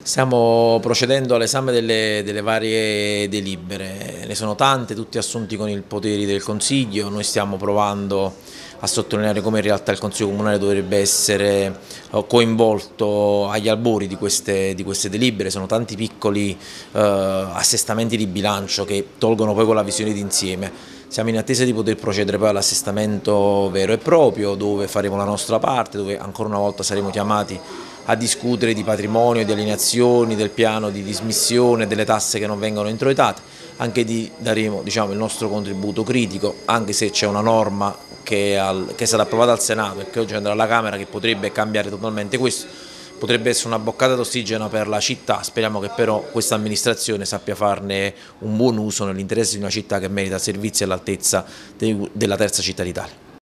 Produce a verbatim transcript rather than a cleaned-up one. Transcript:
Stiamo procedendo all'esame delle, delle varie delibere, ne sono tante, tutti assunti con i poteri del Consiglio. Noi stiamo provando a sottolineare come in realtà il Consiglio Comunale dovrebbe essere coinvolto agli albori di queste, di queste delibere. Sono tanti piccoli eh, assestamenti di bilancio che tolgono poi quella visione d'insieme. Siamo in attesa di poter procedere poi all'assestamento vero e proprio, dove faremo la nostra parte, dove ancora una volta saremo chiamati a discutere di patrimonio, di alienazioni, del piano di dismissione, delle tasse che non vengono introitate. Anche di daremo, diciamo, il nostro contributo critico, anche se c'è una norma che, al, che è stata approvata al Senato e che oggi andrà alla Camera, che potrebbe cambiare totalmente questo. Potrebbe essere una boccata d'ossigeno per la città. Speriamo che però questa amministrazione sappia farne un buon uso nell'interesse di una città che merita servizi all'altezza della terza città d'Italia.